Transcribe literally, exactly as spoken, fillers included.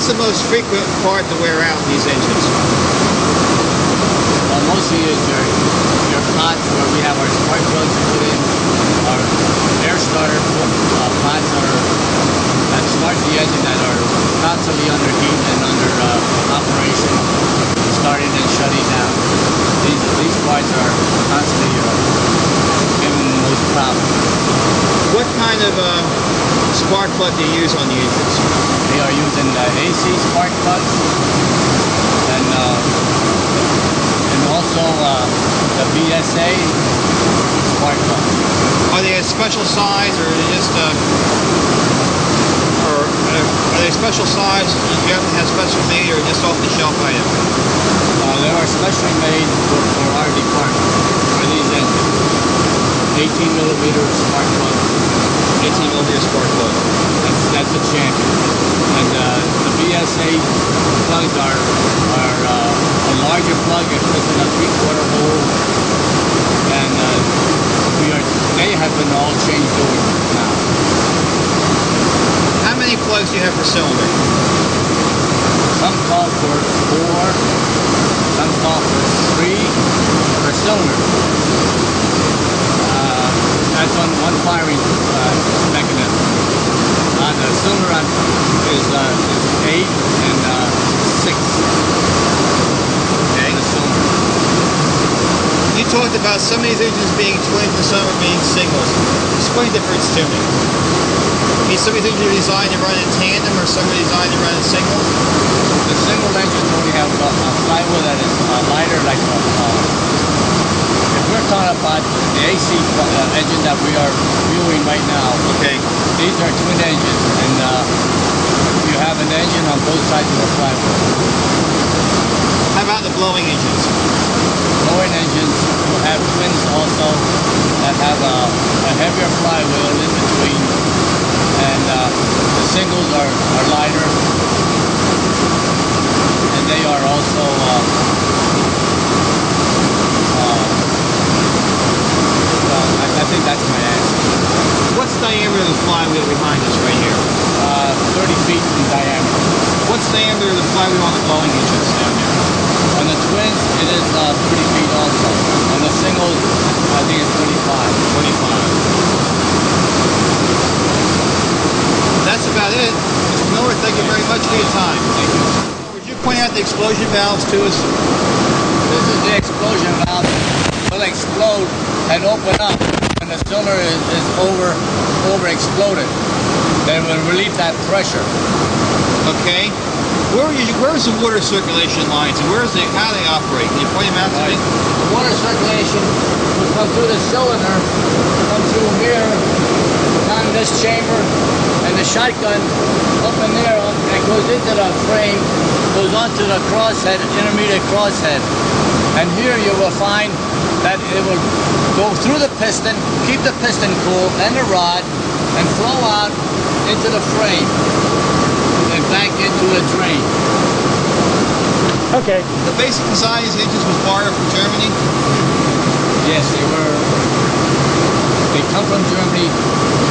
What's the most frequent part to wear out in these engines? Well, mostly is your, your pots where we have our spark plugs put in, our air starter uh, pots are, that starts the engine that are constantly under heat and under uh, operation, starting and shutting down. These, these parts are constantly uh, giving the most problems. What kind of uh, spark plug do you use on the engines? They are using uh, A C spark plugs and uh, and also uh, the B S A spark plugs. Are they a special size, or are they just uh, or uh, are they special size? Do you have to have special made, or just off the shelf item? Uh, they are specially made for, for our department for these engines. eighteen millimeter spark plug. eighteen millimeter spark plug. That's that's a champion. And uh, the B S A plugs are are uh, a larger plug. It fits in a three-quarter hole, and uh, we are they have been all changed over now. How many plugs do you have per cylinder? Some call for four, some call for three per cylinder. Uh, that's on one firing uh, mechanism. Uh, the cylinder on is, uh, is eight and uh, six. Okay. The cylinder. You talked about some of these engines being twins and some are being singles. Explain the difference to me. I mean, some of these engines are designed to run in tandem, or some are designed to run in singles? The single engines only have a, a flywheel that is uh, lighter, like a, uh, if we're talking about the A C uh, engine that we are viewing right now. Okay. These are twin engines, and uh, you have an engine on both sides of the flywheel. How about the blowing engines? Blowing engines will have twins also that have a, a heavier flywheel in between, and uh, the singles are, are lighter, and they are also uh, uh, well, I, I think that's my answer. What's the diameter of the flywheel behind us right here? Uh, thirty feet in diameter. What's the diameter of the flywheel on the blowing engines down there? On the twins, it is uh, thirty feet also. On the singles, I think it's twenty-five. twenty-five. That's about it. Mister Miller, thank you very much for your time. Thank you. Would you point out the explosion valves to us? This is the explosion valve. It will explode and open up when the cylinder is, is over over exploded. Then it will relieve that pressure. Okay. Where are you, where's the water circulation lines, and where's the, how do they operate? Can you point them out to me? The water circulation will come through the cylinder, come through here, down this chamber, and the shotgun up in there, up, that goes into the frame, goes onto the crosshead, intermediate crosshead. And here you will find that it will go through the piston, keep the piston cool, and the rod, and flow out into the frame, and back into a drain. Okay. The basic design of these engines was borrowed from Germany? Yes, they were. They come from Germany.